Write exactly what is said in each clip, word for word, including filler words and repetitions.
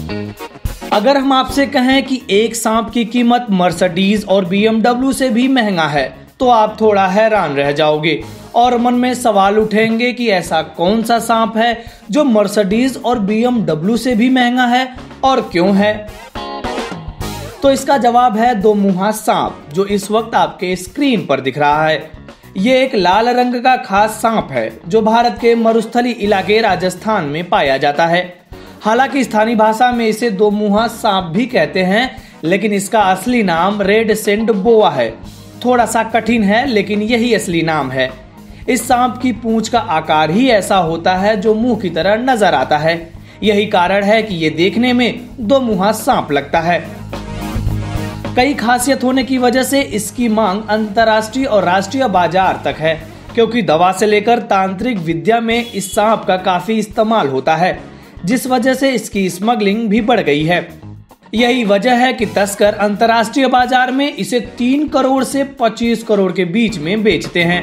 अगर हम आपसे कहें कि एक सांप की कीमत मर्सिडीज और बी एम डब्ल्यू से भी महंगा है तो आप थोड़ा हैरान रह जाओगे और मन में सवाल उठेंगे कि ऐसा कौन सा सांप है जो मर्सिडीज और बी एम डब्ल्यू से भी महंगा है और क्यों है। तो इसका जवाब है दो मुहा सांप, जो इस वक्त आपके स्क्रीन पर दिख रहा है। ये एक लाल रंग का खास सांप है जो भारत के मरुस्थली इलाके राजस्थान में पाया जाता है। हालांकि स्थानीय भाषा में इसे दो मुहा सांप भी कहते हैं, लेकिन इसका असली नाम रेड सेंड बोआ है। थोड़ा सा कठिन है लेकिन यही असली नाम है। इस सांप की पूंछ का आकार ही ऐसा होता है जो मुंह की तरह नजर आता है। यही कारण है कि ये देखने में दो मुहा सांप लगता है। कई खासियत होने की वजह से इसकी मांग अंतर्राष्ट्रीय और राष्ट्रीय बाजार तक है, क्योंकि दवा से लेकर तांत्रिक विद्या में इस सांप का काफी इस्तेमाल होता है, जिस वजह से इसकी स्मगलिंग भी बढ़ गई है। यही वजह है कि तस्कर अंतर्राष्ट्रीय बाजार में इसे तीन करोड़ से पच्चीस करोड़ के बीच में बेचते हैं।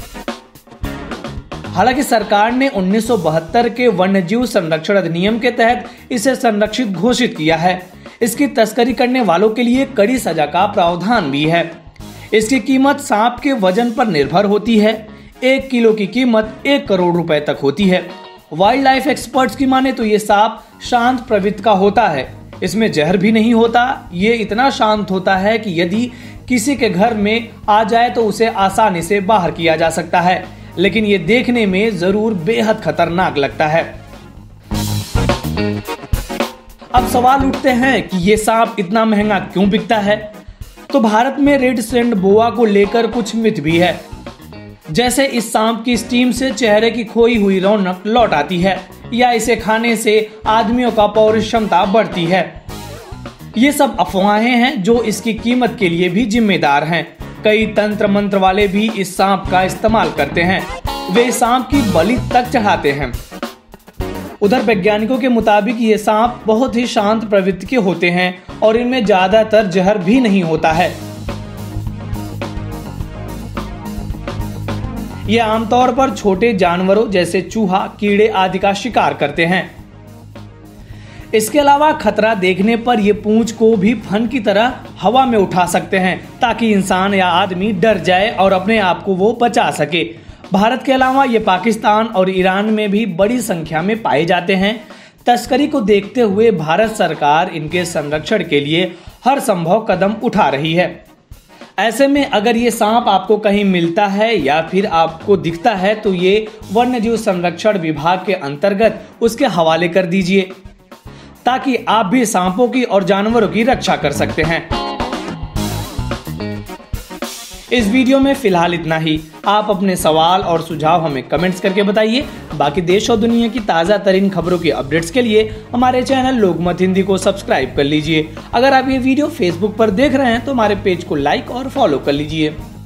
हालांकि सरकार ने उन्नीस सौ बहत्तर के वन्यजीव संरक्षण अधिनियम के तहत इसे संरक्षित घोषित किया है। इसकी तस्करी करने वालों के लिए कड़ी सजा का प्रावधान भी है। इसकी कीमत सांप के वजन पर निर्भर होती है। एक किलो की कीमत एक करोड़ रुपए तक होती है। वाइल्ड लाइफ एक्सपर्ट्स की माने तो ये सांप शांत प्रवृत्ति का होता है। इसमें जहर भी नहीं होता। ये इतना शांत होता है कि यदि किसी के घर में आ जाए तो उसे आसानी से बाहर किया जा सकता है, लेकिन ये देखने में जरूर बेहद खतरनाक लगता है। अब सवाल उठते हैं कि ये सांप इतना महंगा क्यों बिकता है। तो भारत में रेड सेंड बोआ को लेकर कुछ मिथ भी है, जैसे इस सांप की स्टीम से चेहरे की खोई हुई रौनक लौट आती है, या इसे खाने से आदमियों का पौरुष क्षमता बढ़ती है। ये सब अफवाहें हैं जो इसकी कीमत के लिए भी जिम्मेदार हैं। कई तंत्र मंत्र वाले भी इस सांप का इस्तेमाल करते हैं। वे सांप की बलि तक चढ़ाते हैं। उधर वैज्ञानिकों के मुताबिक ये सांप बहुत ही शांत प्रवृत्ति के होते हैं और इनमें ज्यादातर जहर भी नहीं होता है। ये आमतौर पर छोटे जानवरों जैसे चूहा, कीड़े आदि का शिकार करते हैं। इसके अलावा खतरा देखने पर ये पूंछ को भी फन की तरह हवा में उठा सकते हैं, ताकि इंसान या आदमी डर जाए और अपने आप को वो बचा सके। भारत के अलावा ये पाकिस्तान और ईरान में भी बड़ी संख्या में पाए जाते हैं। तस्करी को देखते हुए भारत सरकार इनके संरक्षण के लिए हर संभव कदम उठा रही है। ऐसे में अगर ये सांप आपको कहीं मिलता है या फिर आपको दिखता है तो ये वन्यजीव संरक्षण विभाग के अंतर्गत उसके हवाले कर दीजिए, ताकि आप भी सांपों की और जानवरों की रक्षा कर सकते हैं। इस वीडियो में फिलहाल इतना ही। आप अपने सवाल और सुझाव हमें कमेंट्स करके बताइए। बाकी देश और दुनिया की ताज़ा तरीन खबरों की अपडेट्स के लिए हमारे चैनल लोकमत हिंदी को सब्सक्राइब कर लीजिए। अगर आप ये वीडियो फेसबुक पर देख रहे हैं तो हमारे पेज को लाइक और फॉलो कर लीजिए।